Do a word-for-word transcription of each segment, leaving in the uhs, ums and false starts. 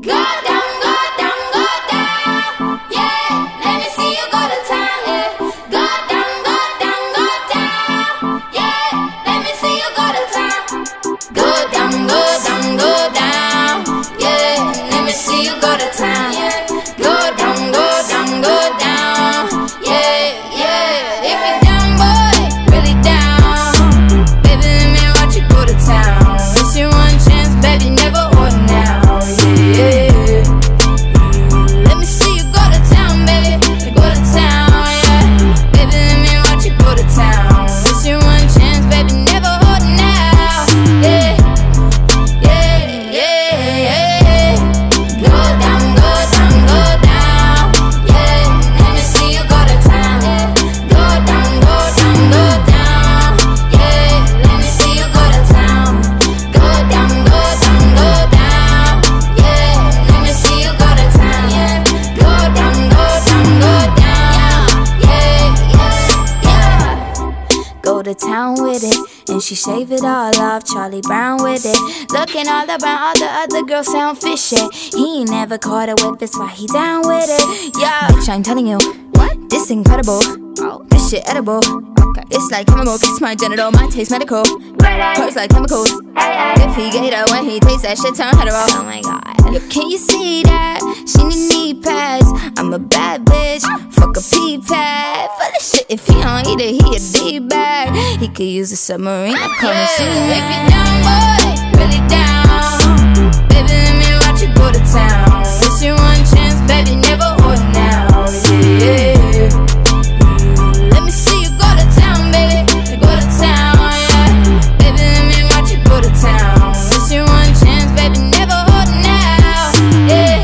Go down, go down, go down. Yeah, let me see you go to town. Yeah, go down, go down, go down. Yeah, let me see you go to town. Go down, go down, go down. Yeah, let me see you go to town. Yeah, go down, go down, go down. Yeah, yeah. If you're down, boy, really down, baby, let me watch you go to town. It's your one chance, baby, never or now. Yeah. Let me see you go to town, baby. Go to town, yeah. Baby, let me watch you go to town. It's your one chance, baby, never or now. Yeah, yeah, yeah, yeah. Go down, go down, go down. Yeah, let me see you go to town. Yeah, go down, go down, go down. Yeah, let me see you go to town. Go down, go down, go down. Yeah, let me see you go to town. Yeah, go down, go down, go down. Yeah, yeah, yeah. Go to town with it, and she shave it all off. Charlie Brown with it, looking all around, all the other girls sound fishy. He ain't never caught a whip, that's why he down with it. Yeah, bitch, I'm telling you, what? This incredible. Oh, this shit edible. Okay, it's like chemical, kiss my genital, my taste medical. Hurts like chemicals. If he get it when he takes that shit, turn hetero. Oh my god. Yo, can you see that? She need knee pads. I'm a bad bitch. Fuck a pee pad. For the shit, if he don't eat it, he a D-bag. He could use a submarine. I come and see me. If you down, boy, really down, baby, let me watch you go to town. It's your one chance, baby, never or now. Yeah. Let me see you go to town, baby. Go to town, yeah. Baby, let me watch you go to town. It's your one chance, baby, never or now. Yeah,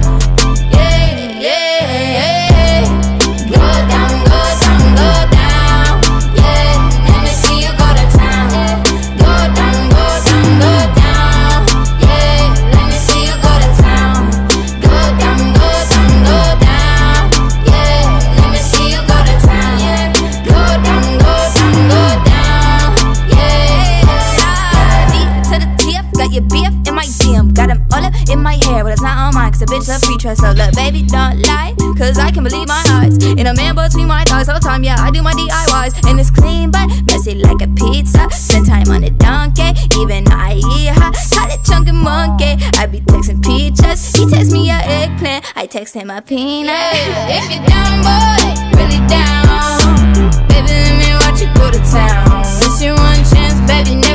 yeah, yeah, yeah. Go down, go down, go down. Yeah, let me see you go to town. Yeah, go down, go down, go down. Yeah, let me see you go to town. Go down, go down, go down. Yeah, let me see you go to town. Yeah, go down, go down, go down. Yeah, D to the T F, got your B F in my D M. Got him all up in my hair, but it's not on mine, cause a bitch love free trust. So look, baby, don't lie, cause I can believe my eyes. In a man between my thighs all the time, yeah, I do my D I Ys. And it's clean, but messy like a pizza. Spend time on a donkey, even I eat her. Call it chunky monkey, I be texting peaches. He text me a eggplant, I text him a peanut. Yeah, if you're down, boy, really down, baby, let me watch you go to town. It's your one chance, baby.